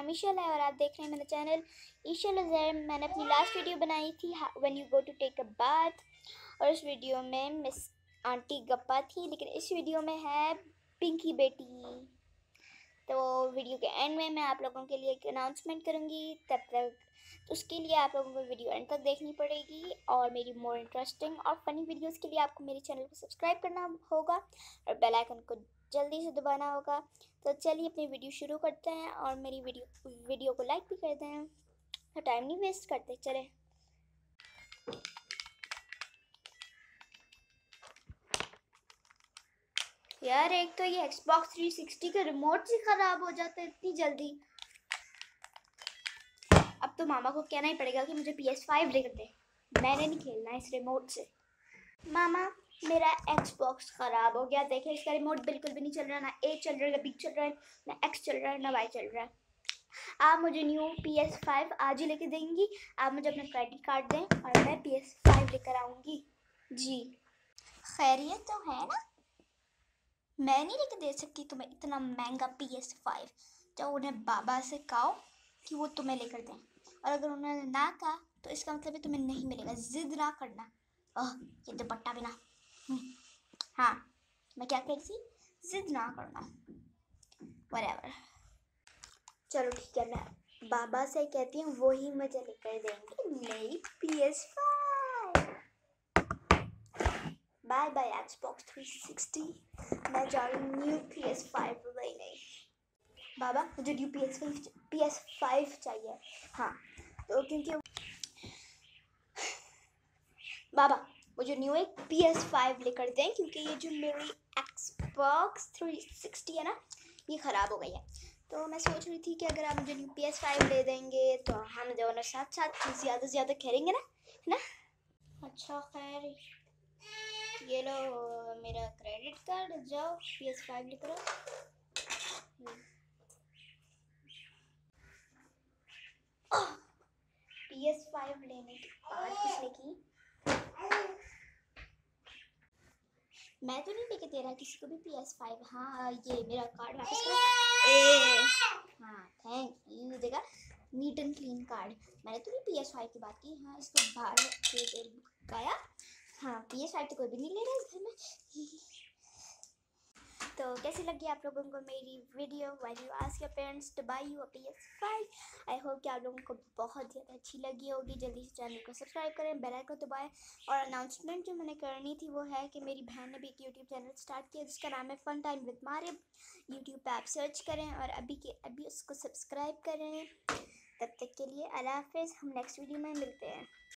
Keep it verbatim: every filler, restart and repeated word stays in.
नाम ईशल है और आप देख रहे हैं मेरा चैनल ईशल उज़ैर। मैंने अपनी लास्ट वीडियो बनाई थी when you go to take a bath, और उस वीडियो में मिस आंटी गप्पा थी, लेकिन इस वीडियो में है पिंकी बेटी। तो वीडियो के एंड में मैं आप लोगों के लिए एक अनाउंसमेंट करूँगी, तब तक तो उसके लिए आप लोगों को वीडियो एंड तक देखनी पड़ेगी। और मेरी मोर इंटरेस्टिंग और फ़नी वीडियोस के लिए आपको मेरे चैनल को सब्सक्राइब करना होगा और बेल आइकन को जल्दी से दबाना होगा। तो चलिए अपनी वीडियो शुरू करते हैं और मेरी वीडियो वीडियो को लाइक भी करते हैं। तो टाइम नहीं वेस्ट करते, चले। यार एक तो ये Xbox थ्री सिक्सटी का रिमोट ही ख़राब हो जाता है इतनी जल्दी। अब तो मामा को कहना ही पड़ेगा कि मुझे पी एस फाइव लेकर दे, मैंने नहीं खेलना इस रिमोट से। मामा मेरा Xbox ख़राब हो गया, देखे इसका रिमोट बिल्कुल भी नहीं चल रहा, ना ए चल रहा है, ना बी चल रहा है, ना एक्स चल रहा है, ना वाई चल रहा है। आप मुझे न्यू पी एस फाइव आज ही लेके देंगी। आप मुझे अपना क्रेडिट कार्ड दें और मैं पी एस फाइव लेकर आऊँगी। जी खैरियत तो है ना? मैं नहीं लेके दे सकती तुम्हें इतना महंगा पी एस फाइव। तो उन्हें बाबा से कहो कि वो तुम्हें लेकर दें, और अगर उन्होंने ना कहा तो इसका मतलब है तुम्हें नहीं मिलेगा। जिद ना करना। ओह ये दुपट्टा भी ना। हाँ मैं क्या कह रही थी, जिद ना करना। व्हाटएवर, चलो ठीक है, मैं बाबा से कहती हूँ, वो ही मुझे लेकर देंगे नई P S five. Bye bye Xbox three sixty. मैं जा रही हूँ न्यू पी एस फाइव लेने। बाबा मुझे new P S five P S five चाहिए। हाँ तो क्योंकि बाबा मुझे न्यू एक पी एस फाइव लेकर दें, क्योंकि ये जो मेरी Xbox थ्री सिक्सटी है ना, ये ख़राब हो गई है। तो मैं सोच रही थी कि अगर आप मुझे न्यू पी एस फाइव ले देंगे तो हम दोनों साथ साथ ज़्यादा से ज़्यादा खेलेंगे ना, है ना? अच्छा खैर, ये लो मेरा क्रेडिट कार्ड, जाओ पी एस फाइव लेकर आओ। पी एस फाइव लेने की बात किसने की? मैं तो नहीं लेके दे रहा किसी को भी पी एस फाइव। हाँ ये मेरा कार्ड वापस करो। ए हाँ थैंक यू, देगा नीट एंड क्लीन कार्ड। मैंने तो नहीं पी एस फाइव की बात की। हाँ इसको बाहर गया। हाँ पी एस फाइव तो कोई भी नहीं ले रहा इस घर में। तो कैसी लगी आप लोगों को मेरी video when you ask your parents to buy you a P S five? I hope कि आप लोगों को बहुत ज़्यादा अच्छी लगी होगी। जल्दी से चैनल को सब्सक्राइब करें, बेल आइकन दबाएं। और अनाउंसमेंट जो मैंने करनी थी वो है कि मेरी बहन ने भी एक यूट्यूब चैनल स्टार्ट किया जिसका नाम है fun time with Marib. YouTube पे आप सर्च करें और अभी के अभी उसको सब्सक्राइब करें। तब तक के लिए अल्लाह हाफिज़। हम नेक्स्ट वीडियो में मिलते हैं।